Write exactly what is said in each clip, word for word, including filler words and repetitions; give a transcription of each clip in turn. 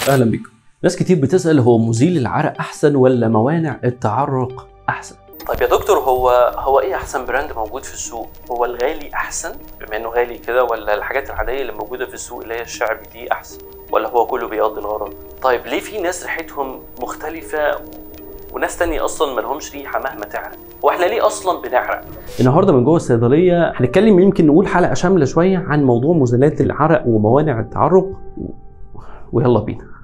اهلا بكم. ناس كتير بتسأل هو مزيل العرق احسن ولا موانع التعرق احسن؟ طيب يا دكتور، هو هو ايه احسن براند موجود في السوق؟ هو الغالي احسن بما انه غالي كده، ولا الحاجات العاديه اللي موجوده في السوق اللي هي الشعبي دي احسن، ولا هو كله بيقضي الغرض؟ طيب ليه في ناس ريحتهم مختلفه وناس تانية اصلا مالهمش ريحه مهما تعرق؟ واحنا ليه اصلا بنعرق؟ النهارده من جوه الصيدليه هنتكلم، يمكن نقول حلقه شامله شويه عن موضوع مزيلات العرق وموانع التعرق، ويلا بينا.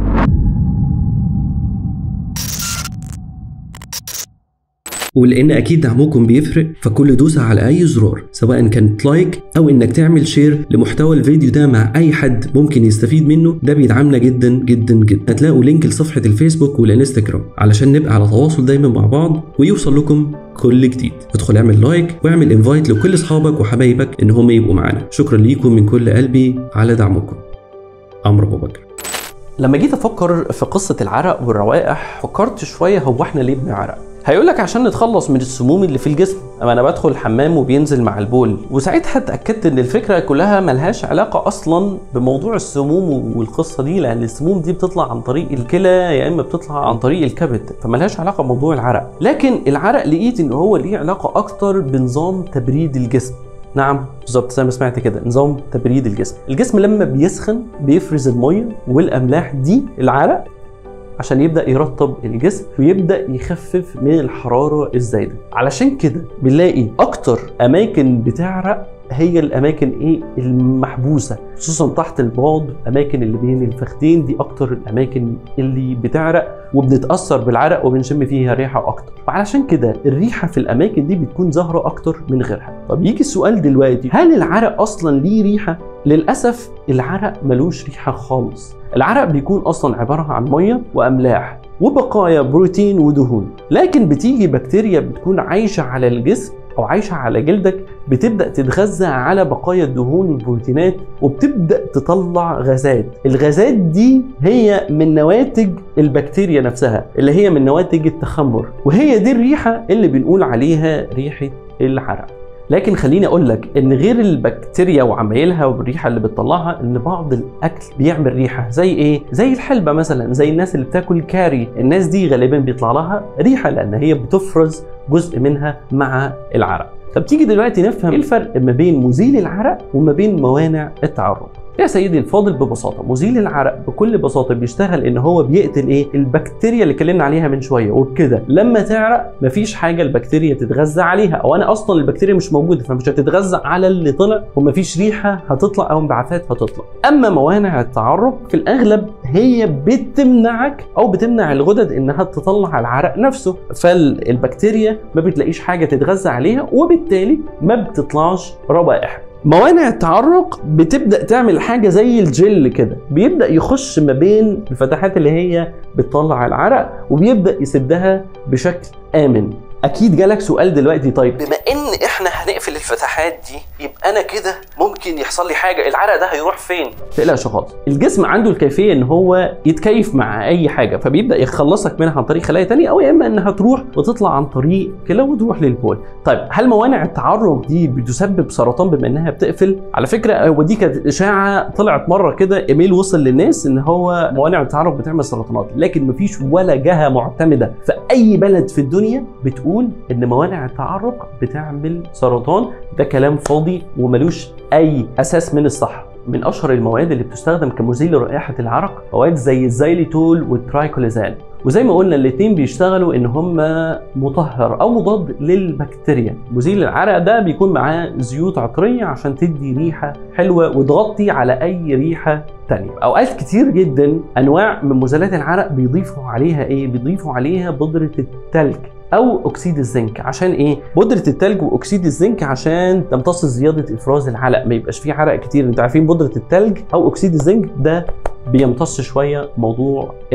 ولان اكيد دعمكم بيفرق، فكل دوسة على اي زرار سواء كانت لايك او انك تعمل شير لمحتوى الفيديو ده مع اي حد ممكن يستفيد منه، ده بيدعمنا جدا جدا جدا. هتلاقوا لينك لصفحة الفيسبوك والانستجرام علشان نبقى على تواصل دايما مع بعض ويوصل لكم كل جديد. ادخل اعمل لايك واعمل انفايت لكل اصحابك وحبايبك ان هم يبقوا معانا. شكرا ليكم من كل قلبي على دعمكم. عمرو ابو بكر. لما جيت افكر في قصة العرق والروائح فكرت شوية، هو احنا ليه بنعرق؟ هيقولك عشان نتخلص من السموم اللي في الجسم. اما انا بدخل الحمام وبينزل مع البول، وساعتها اتاكدت ان الفكره كلها ملهاش علاقه اصلا بموضوع السموم والقصه دي، لان السموم دي بتطلع عن طريق الكلى يا اما بتطلع عن طريق الكبد، فملهاش علاقه بموضوع العرق. لكن العرق لقيت ان هو ليه علاقه اكتر بنظام تبريد الجسم. نعم بالظبط زي ما سمعت كده، نظام تبريد الجسم. الجسم لما بيسخن بيفرز الميه والاملاح دي العرق عشان يبدأ يرطب الجسم ويبدأ يخفف من الحرارة الزايدة. علشان كده بنلاقي أكتر أماكن بتعرق هي الأماكن إيه المحبوسة، خصوصا تحت الباض، أماكن اللي بين الفخذين دي أكتر الأماكن اللي بتعرق وبنتأثر بالعرق وبنشم فيها ريحة أكتر. وعلشان كده الريحة في الأماكن دي بتكون ظاهرة أكتر من غيرها. طب يجي السؤال دلوقتي، هل العرق أصلا ليه ريحة؟ للأسف العرق ملوش ريحة خالص. العرق بيكون أصلا عبارة عن مية وأملاح وبقايا بروتين ودهون، لكن بتيجي بكتيريا بتكون عايشة على الجسم أو عايشة على جلدك، بتبدأ تتغذى على بقايا الدهون والبروتينات وبتبدأ تطلع غازات. الغازات دي هي من نواتج البكتيريا نفسها، اللي هي من نواتج التخمر، وهي دي الريحة اللي بنقول عليها ريحة العرق. لكن خليني اقول لك ان غير البكتيريا وعمايلها والريحه اللي بتطلعها، ان بعض الاكل بيعمل ريحه. زي ايه؟ زي الحلبه مثلا، زي الناس اللي بتاكل كاري، الناس دي غالبا بيطلع لها ريحه لان هي بتفرز جزء منها مع العرق. طب تيجي دلوقتي نفهم ايه الفرق ما بين مزيل العرق وما بين موانع التعرق. يا سيدي الفاضل، ببساطه مزيل العرق بكل بساطه بيشتغل ان هو بيقتل ايه؟ البكتيريا اللي اتكلمنا عليها من شويه، وبكده لما تعرق مفيش حاجه البكتيريا تتغذى عليها، او انا اصلا البكتيريا مش موجوده فمش هتتغذى على اللي طلع، ومفيش ريحه هتطلع او انبعاثات هتطلع. اما موانع التعرق في الاغلب هي بتمنعك او بتمنع الغدد انها تطلع العرق نفسه، فالبكتيريا ما بتلاقيش حاجه تتغذى عليها وبالتالي ما بتطلعش روائح. موانع التعرق بتبدأ تعمل حاجة زي الجل كده، بيبدأ يخش ما بين الفتحات اللي هي بتطلع العرق وبيبدأ يسدها بشكل آمن. أكيد جالك سؤال دلوقتي، طيب بما إن إحنا هنقفل الفتحات دي يبقى أنا كده ممكن يحصل لي حاجة، العرق ده هيروح فين؟ متقلقش خالص، الجسم عنده الكيفية إن هو يتكيف مع أي حاجة، فبيبدأ يخلصك منها عن طريق خلايا تانية، أو يا إما إنها تروح وتطلع عن طريق كلى وتروح للبول. طيب هل موانع التعرق دي بتسبب سرطان بما إنها بتقفل؟ على فكرة هو دي كانت إشاعة طلعت مرة كده، إيميل وصل للناس إن هو موانع التعرق بتعمل سرطانات، لكن مفيش ولا جهة معتمدة في أي بلد في الدنيا بتقول إن موانع التعرق بتعمل سرطان. ده كلام فاضي وملوش أي أساس من الصحة. من أشهر المواد اللي بتستخدم كمزيل لرائحة العرق مواد زي الزيليتول والترايكوليزان، وزي ما قلنا الاثنين بيشتغلوا ان هم مطهر او مضاد للبكتيريا. مزيل العرق ده بيكون معاه زيوت عطريه عشان تدي ريحه حلوه وتغطي على اي ريحه تانية. اوقات كتير جدا انواع من مزيلات العرق بيضيفوا عليها ايه؟ بيضيفوا عليها بودره التلج او اكسيد الزنك. عشان ايه؟ بودره التلج واكسيد الزنك عشان تمتص زياده افراز العرق، ما يبقاش فيه عرق كتير. انتوا عارفين بودره التلج او اكسيد الزنك ده بيمتص شويه موضوع العرق.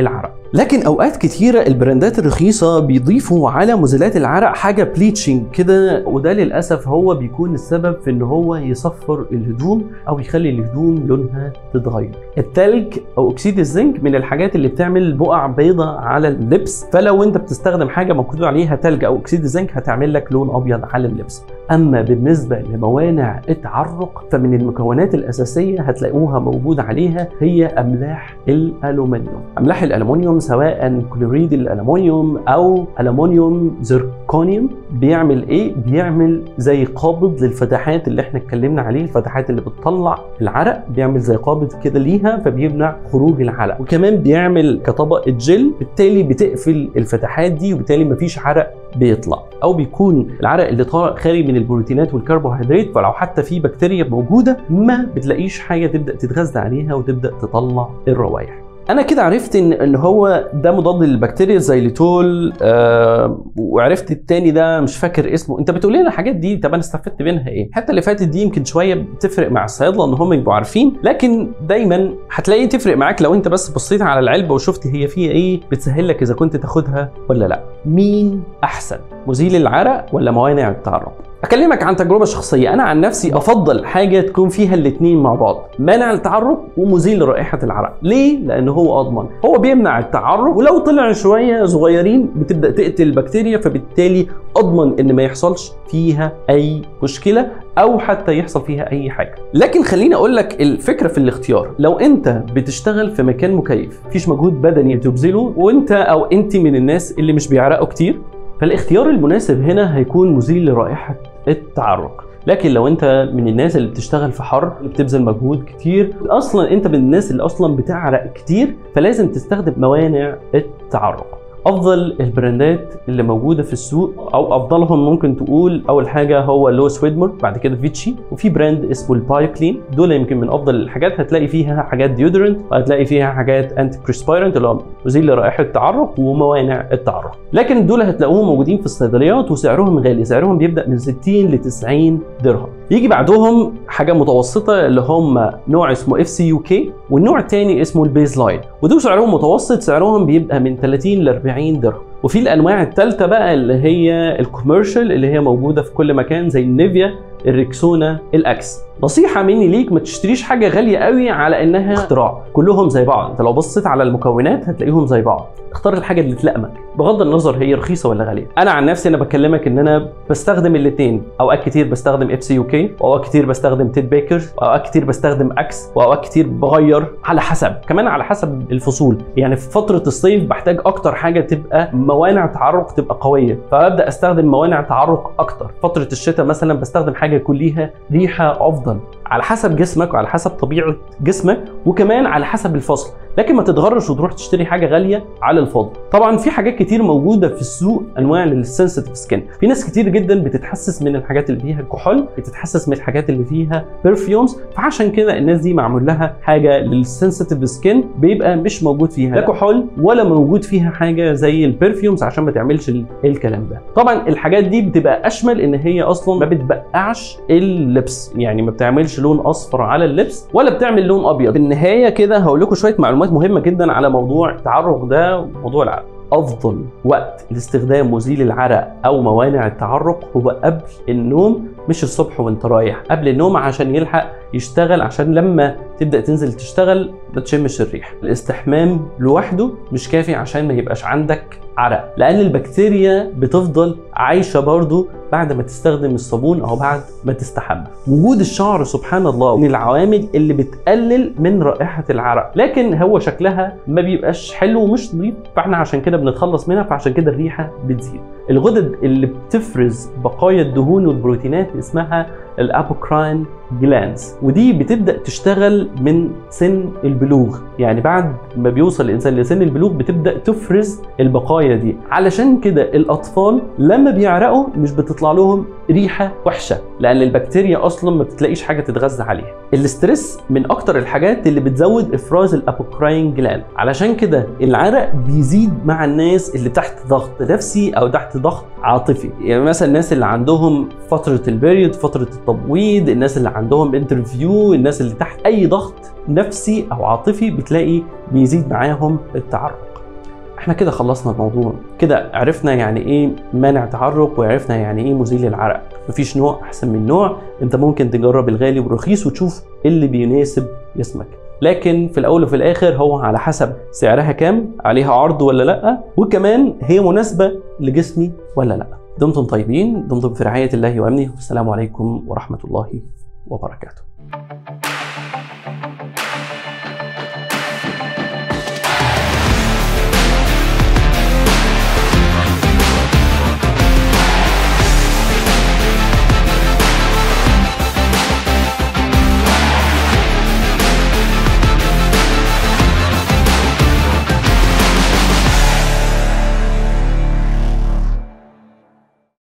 لكن اوقات كتيره البراندات الرخيصه بيضيفوا على مزيلات العرق حاجه بليتشنج كده، وده للاسف هو بيكون السبب في ان هو يصفر الهدوم او يخلي الهدوم لونها تتغير. التلج او اكسيد الزنك من الحاجات اللي بتعمل بقع بيضاء على اللبس، فلو انت بتستخدم حاجه مكتوب عليها تلج او اكسيد الزنك هتعمل لك لون ابيض على اللبس. اما بالنسبه لموانع التعرق فمن المكونات الاساسيه هتلاقوها موجوده عليها هي املاح الالومنيوم. املاح الالومنيوم سواء كلوريد الالومنيوم او الومنيوم زيركونيوم بيعمل ايه؟ بيعمل زي قابض للفتحات اللي احنا اتكلمنا عليه، الفتحات اللي بتطلع العرق بيعمل زي قابض كده ليها فبيمنع خروج العرق، وكمان بيعمل كطبقه جل بالتالي بتقفل الفتحات دي وبالتالي مفيش عرق بيطلع، او بيكون العرق اللي طالع خالي من البروتينات والكربوهيدرات، فلو حتى في بكتيريا موجوده ما بتلاقيش حاجه تبدا تتغذى عليها وتبدا تطلع الروائح. انا كده عرفت ان ان هو ده مضاد للبكتيريا زي ليتول، آه وعرفت التاني ده مش فاكر اسمه. انت بتقول لنا الحاجات دي، طب انا استفدت منها ايه؟ الحته اللي فاتت دي يمكن شويه بتفرق مع الصيادله ان هم يبقوا عارفين، لكن دايما هتلاقي تفرق معاك لو انت بس بصيت على العلبه وشفت هي فيها ايه، بتسهل لك اذا كنت تاخدها ولا لا. مين احسن، مزيل العرق ولا موانع التعرق؟ اكلمك عن تجربه شخصيه. انا عن نفسي افضل حاجه تكون فيها الاثنين مع بعض، مانع التعرق ومزيل رائحه العرق. ليه؟ لان هو اضمن، هو بيمنع التعرق ولو طلع شويه صغيرين بتبدا تقتل البكتيريا، فبالتالي اضمن ان ما يحصلش فيها اي مشكله او حتى يحصل فيها اي حاجه. لكن خليني اقول لك الفكره في الاختيار. لو انت بتشتغل في مكان مكيف مفيش مجهود بدني تبذله وانت او انت من الناس اللي مش بيعرقوا كتير، فالاختيار المناسب هنا هيكون مزيل لرائحه التعرق. لكن لو انت من الناس اللي بتشتغل في حر اللي بتبذل مجهود كتير، اصلا انت من الناس اللي اصلا بتعرق كتير، فلازم تستخدم موانع التعرق. افضل البراندات اللي موجوده في السوق او افضلهم ممكن تقول اول حاجه هو لويس ويدمور، بعد كده فيتشي، وفي براند اسمه البايو كلين. دول يمكن من افضل الحاجات. هتلاقي فيها حاجات ديودرنت وهتلاقي فيها حاجات انتي بريسبيرنت اللي هو مزيل لرائحه التعرق وموانع التعرق. لكن دول هتلاقوهم موجودين في الصيدليات وسعرهم غالي، سعرهم بيبدا من ستين ل تسعين درهم. يجي بعدهم حاجه متوسطه اللي هم نوع اسمه اف سي يو كي، والنوع الثاني اسمه البيز لاين، ودول سعرهم متوسط، سعرهم بيبقى من ثلاثين ل أربعين درهم. وفي الانواع الثالثه بقى اللي هي الكوميرشال اللي هي موجوده في كل مكان زي النيفيا، الريكسونا، الاكس. نصيحه مني ليك ما تشتريش حاجه غاليه قوي على انها اختراع، كلهم زي بعض. انت لو بصيت على المكونات هتلاقيهم زي بعض، اختار الحاجه اللي تلائمك بغض النظر هي رخيصه ولا غاليه. انا عن نفسي انا بكلمك ان انا بستخدم الاثنين، اوقات كتير بستخدم اف سي يو كي، واوقات كتير بستخدم تيد بيكر، واوقات كتير بستخدم اكس، واوقات كتير بغير على حسب، كمان على حسب الفصول. يعني في فتره الصيف بحتاج اكتر حاجه تبقى موانع تعرق تبقى قويه، فابدا استخدم موانع تعرق اكتر. فتره الشتاء مثلا بستخدم حاجه يكون ليها ريحه افضل، على حسب جسمك وعلى حسب طبيعه جسمك وكمان على حسب الفصل. لكن ما تتغرش وتروح تشتري حاجه غاليه على الفاضي. طبعا في حاجات كتير موجوده في السوق انواع للسنسيتيف سكين. في ناس كتير جدا بتتحسس من الحاجات اللي فيها كحول، بتتحسس من الحاجات اللي فيها برفيومز، فعشان كده الناس دي معمول لها حاجه للسنسيتيف سكين بيبقى مش موجود فيها لا كحول ولا موجود فيها حاجه زي البرفيومز عشان ما تعملش الكلام ده. طبعا الحاجات دي بتبقى اشمل ان هي اصلا ما بتبقعش اللبس، يعني ما بتعملش لون اصفر على اللبس ولا بتعمل لون ابيض. في النهايه كده هقول لكم شويه معلومات مهمه جدا على موضوع التعرق ده وموضوع العرق. افضل وقت لاستخدام مزيل العرق او موانع التعرق هو قبل النوم، مش الصبح وانت رايح، قبل النوم عشان يلحق يشتغل، عشان لما تبدا تنزل تشتغل ما تشمش الريح. الاستحمام لوحده مش كافي عشان ما يبقاش عندك عرق، لان البكتيريا بتفضل عايشه برضو بعد ما تستخدم الصابون او بعد ما تستحمى. وجود الشعر سبحان الله من العوامل اللي بتقلل من رائحه العرق، لكن هو شكلها ما بيبقاش حلو ومش نظيف، فاحنا عشان كده بنتخلص منها، فعشان كده الريحه بتزيد. الغدد اللي بتفرز بقايا الدهون والبروتينات اسمها الابوكراين جلانز، ودي بتبدا تشتغل من سن البلوغ، يعني بعد ما بيوصل الانسان لسن البلوغ بتبدا تفرز البقايا دي. علشان كده الاطفال لما بيعرقوا مش بتطلع لهم ريحه وحشه، لان البكتيريا اصلا ما بتلاقيش حاجه تتغذى عليها. الاسترس من اكتر الحاجات اللي بتزود افراز الابوكراين جلاند، علشان كده العرق بيزيد مع الناس اللي تحت ضغط نفسي او تحت ضغط عاطفي. يعني مثلا الناس اللي عندهم فتره البيريود، فتره التبويض، الناس اللي عندهم انترفيو، الناس اللي تحت اي ضغط نفسي او عاطفي بتلاقي بيزيد معاهم التعرق. احنا كده خلصنا الموضوع، كده عرفنا يعني ايه مانع تعرق وعرفنا يعني ايه مزيل العرق. مفيش نوع احسن من نوع، انت ممكن تجرب الغالي والرخيص وتشوف ايه اللي بيناسب جسمك، لكن في الاول وفي الاخر هو على حسب سعرها كام، عليها عرض ولا لا، وكمان هي مناسبة لجسمي ولا لا. دمتم طيبين، دمتم في رعاية الله وامنه، والسلام عليكم ورحمة الله وبركاته.